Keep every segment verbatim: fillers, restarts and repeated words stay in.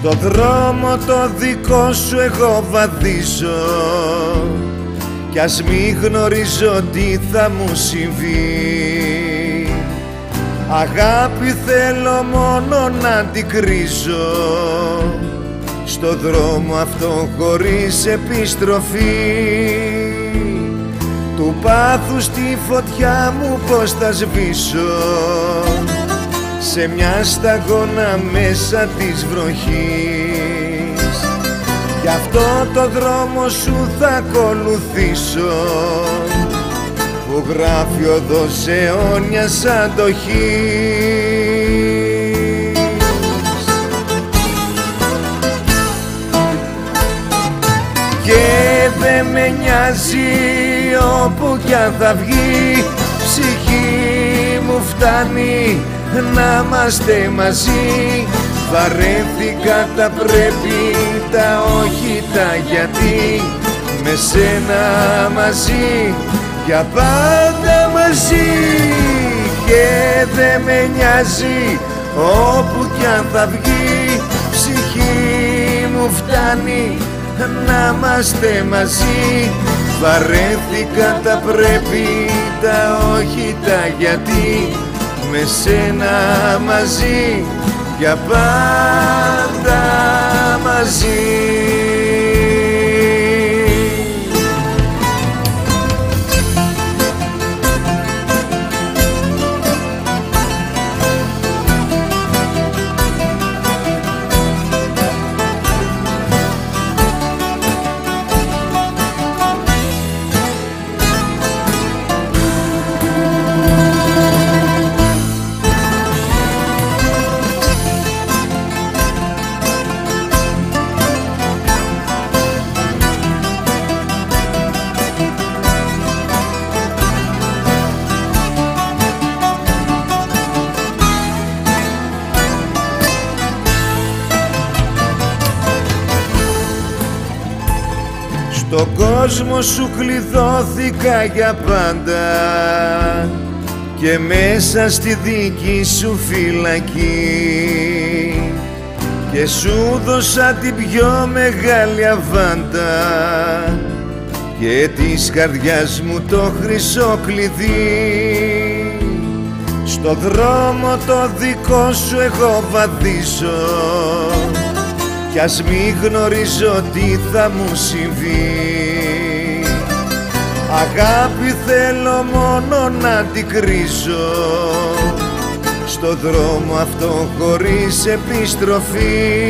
Στο δρόμο το δικό σου εγώ βαδίζω κι ας μη γνωρίζω τι θα μου συμβεί. Αγάπη θέλω μόνο να την κρίζω στο δρόμο αυτό χωρίς επιστροφή. Του πάθους τη φωτιά μου πως θα σβήσω σε μια σταγόνα μέσα της βροχής. Γι' αυτό το δρόμο σου θα ακολουθήσω που γράφει οδός αιώνιας αντοχής. Και δε με νοιάζει όπου κι αν θα βγει, ψυχή μου φτάνει να είμαστε μαζί. Βαρέθηκα τα πρέπει, τα όχι, τα γιατί, με σένα μαζί, για πάντα μαζί. Και δε με νοιάζει όπου κι αν θα βγει, ψυχή μου φτάνει να είμαστε μαζί. Βαρέθηκα τα πρέπει, τα όχι, τα γιατί, με σένα μαζί, για πάντα μαζί. Στον κόσμο σου κλειδώθηκα για πάντα και μέσα στη δική σου φυλακή, και σου δώσα την πιο μεγάλη αβάντα και της καρδιάς μου το χρυσό κλειδί. Στο δρόμο το δικό σου εγώ βαδίζω κι ας μη γνωρίζω τι θα μου συμβεί. Αγάπη θέλω μόνο να την κρίζω στο δρόμο αυτό χωρίς επιστροφή.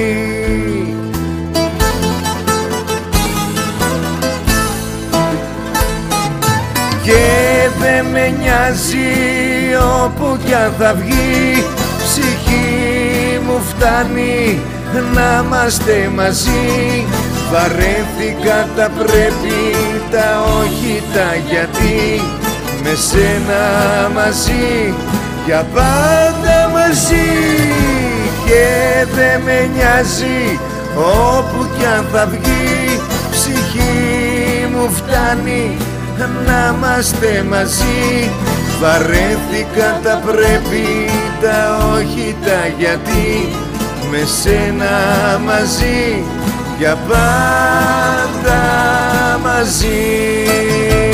Και δε με νοιάζει όπου κι αν θα βγει, ψυχή μου φτάνει να είμαστε μαζί. Βαρέθηκα τα πρέπει, τα όχι, τα γιατί, με σένα μαζί, για πάντα μαζί. Και δε με νοιάζει όπου κι αν θα βγει, ψυχή μου φτάνει να είμαστε μαζί. Βαρέθηκα τα πρέπει, τα όχι, τα γιατί, με σένα μαζί, για πάντα μαζί.